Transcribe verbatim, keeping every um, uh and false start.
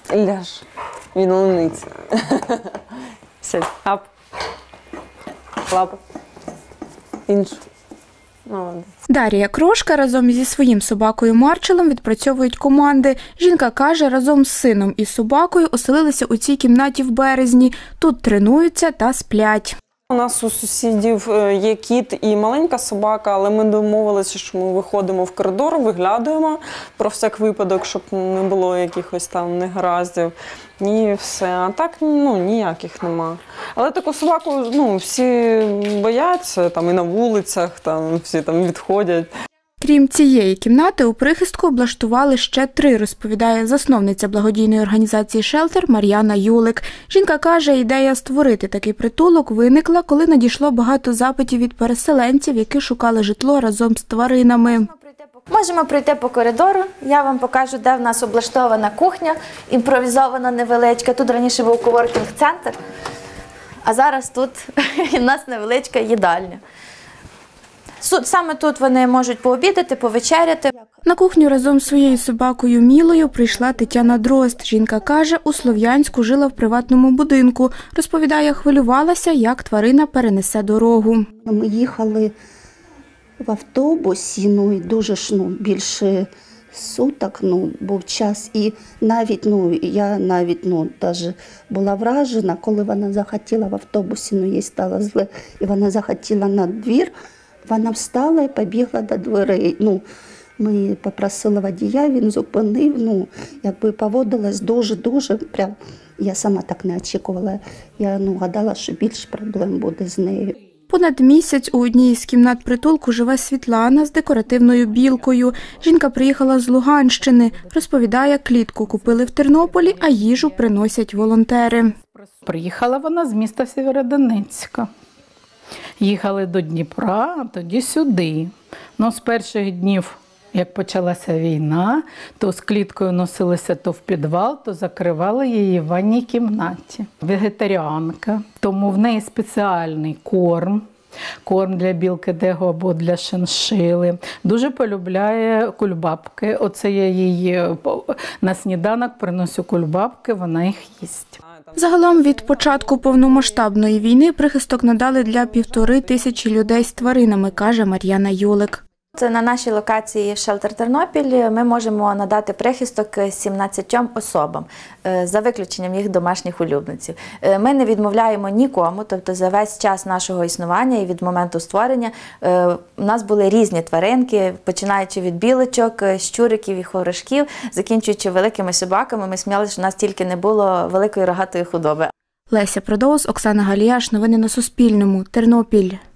Ляж. Він луниця. Сядь. Ап. Лапу. Іншу. Молодець. Дар'я Крошка разом зі своїм собакою Марчелом відпрацьовують команди. Жінка каже, разом з сином і собакою оселилися у цій кімнаті в березні. Тут тренуються та сплять. У нас у сусідів є кіт і маленька собака, але ми домовилися, що ми виходимо в коридор, виглядуємо про всяк випадок, щоб не було якихось там негараздів. І все. А так, ну, ніяких нема. Але таку собаку, ну, всі бояться, там і на вулицях, там всі там відходять. Крім цієї кімнати, у прихистку облаштували ще три, розповідає засновниця благодійної організації «Шелтер» Мар'яна Юлик. Жінка каже, ідея створити такий притулок виникла, коли надійшло багато запитів від переселенців, які шукали житло разом з тваринами. Можемо пройти по коридору, я вам покажу, де в нас облаштована кухня, імпровізована невеличка. Тут раніше був коворкінг-центр, а зараз тут у нас невеличка їдальня. Саме тут вони можуть пообідати, повечеряти. На кухню разом з своєю собакою Мілою прийшла Тетяна Дрозд. Жінка каже, у Слов'янську жила в приватному будинку. Розповідає, хвилювалася, як тварина перенесе дорогу. Ми їхали в автобусі, ну і дуже ж, ну, більше суток, ну, був час. І навіть, ну, я навіть, ну, даже була вражена, коли вона захотіла в автобусі, ну, їй стало зле, і вона захотіла на двір. Вона встала і побігла до дверей. Ну, ми попросили водія, він зупинив, ну, якби поводилась дуже-дуже, прям, я сама так не очікувала. Я, ну, гадала, що більше проблем буде з нею. Понад місяць у одній із кімнат притулку живе Світлана з декоративною білкою. Жінка приїхала з Луганщини. Розповідає, клітку купили в Тернополі, а їжу приносять волонтери. Приїхала вона з міста Сєвєродонецька. Їхали до Дніпра, а тоді сюди. Ну, з перших днів, як почалася війна, то з кліткою носилися то в підвал, то закривали її в ванній кімнаті. Вегетаріанка, тому в неї спеціальний корм. Корм для білки дего або для шиншили. Дуже полюбляє кульбабки. Оце я її на сніданок приношу кульбабки, вона їх їсть. Загалом від початку повномасштабної війни прихисток надали для півтори тисячі людей з тваринами, каже Мар'яна Юлик. Це на нашій локації «Шелтер Тернопіль» ми можемо надати прихисток сімнадцятьом особам, за виключенням їх домашніх улюбленців. Ми не відмовляємо нікому, тобто за весь час нашого існування і від моменту створення у нас були різні тваринки, починаючи від білочок, щуриків і хворошків, закінчуючи великими собаками. Ми сміялися, що у нас тільки не було великої рогатої худоби. Леся Продоус, Оксана Галіяш. Новини на Суспільному. Тернопіль.